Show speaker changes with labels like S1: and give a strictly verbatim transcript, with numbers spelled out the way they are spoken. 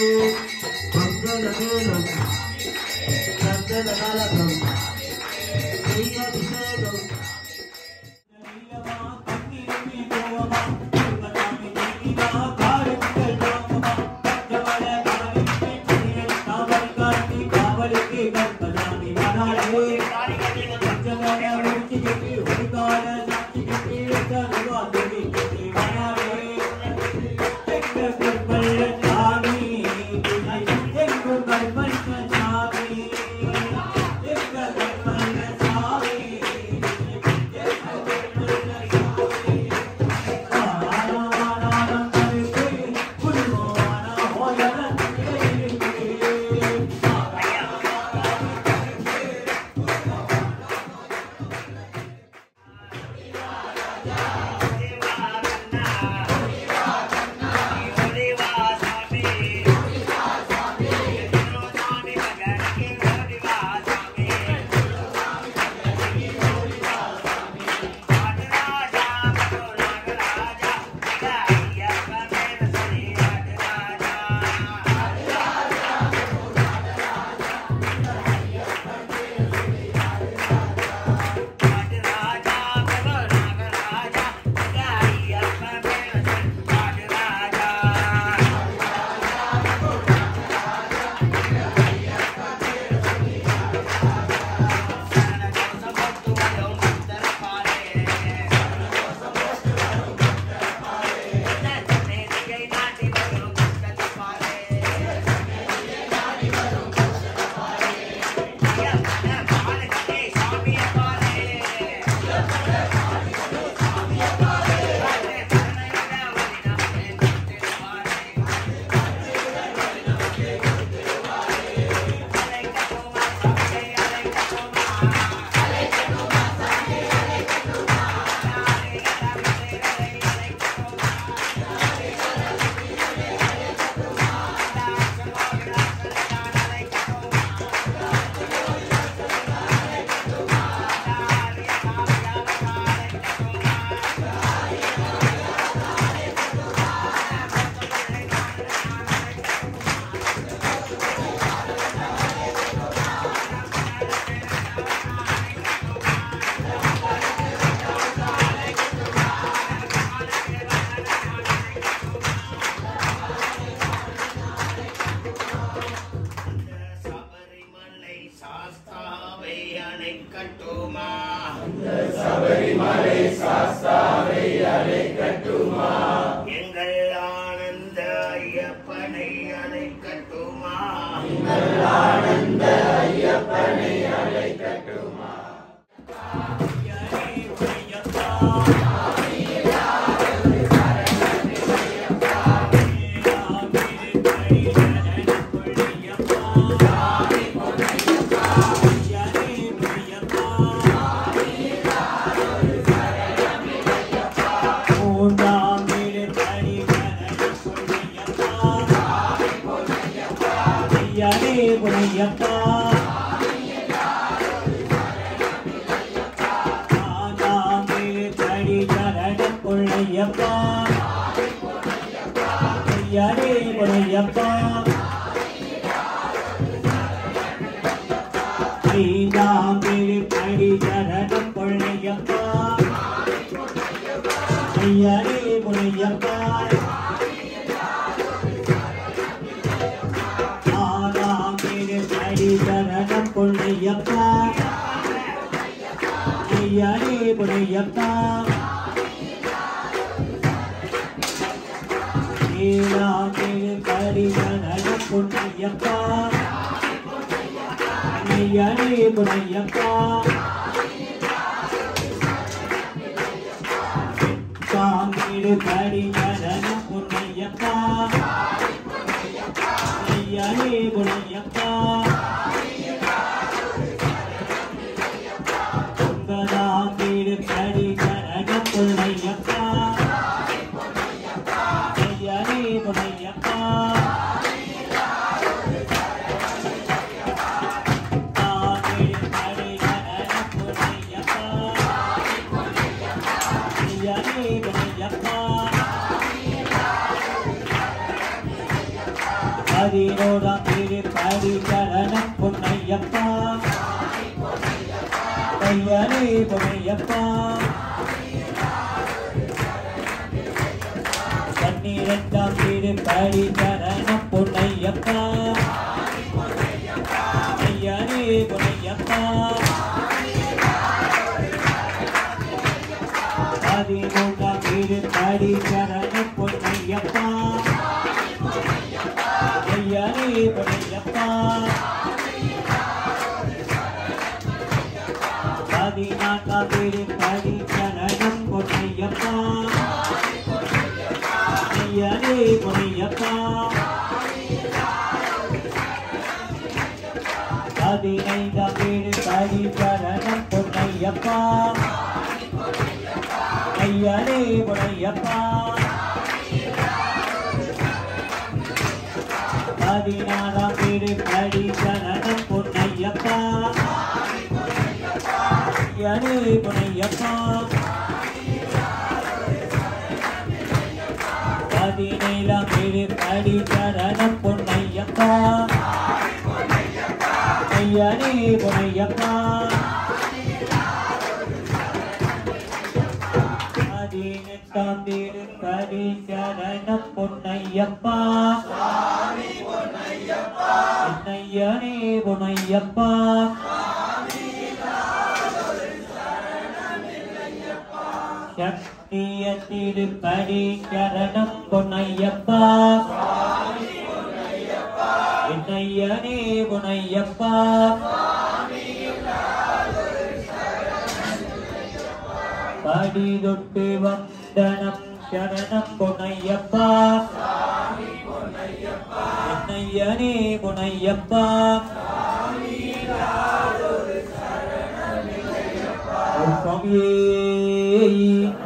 S1: मंगलमेलं सर्वमङ्गलकरं श्रीअभिषेकं
S2: सबरीमலை சாஸ்தாவை அழைக்கட்டுமா எங்கள் ஆனந்த ஐயப்பனை அழைக்கட்டுமா எங்கள் ஆனந்த ஐயப்பனை அழைக்கட்டுமா
S1: பதினோராம் திருப்படி சரணம் பொன்னையப்பா ஐயனே பொன்னையப்பா பன்னிரண்டாம் திருப்படி சரணம் பொன்னையப்பா ஐயனே பொன்னையப்பா பதிமூன்றாம் திருப்படி சரணம் பொன்னையப்பா ஐயனே பொன்னையப்பா பதினான்காம் திருப்படி சரணம் பொன்னையப்பா ஐயனே பொன்னையப்பா பதினைந்தாம் திருப்படி சரணம் பொன்னையப்பா ஐயனே பொன்னையப்பா பதினாறாம் திருப்படி சரணம் பொன்னையப்பா ஐயனே பொன்னையப்பா பதினேழாம் திருப்படி சரணம் பொன்னையப்பா ஐயனே பொன்னையப்பா பதினெட்டாம் திருப்படி சரணம் பொன்னையப்பா ஐயனே பொன்னையப்பா சக்திய திருப்படி சரணம் பொன்னையப்பா ஐயனே பொன்னையப்பா படி தொட்டு வந்தனம் சரணம் பொன்னையப்பா ஐயனே பொன்னையப்பா சுவாமியே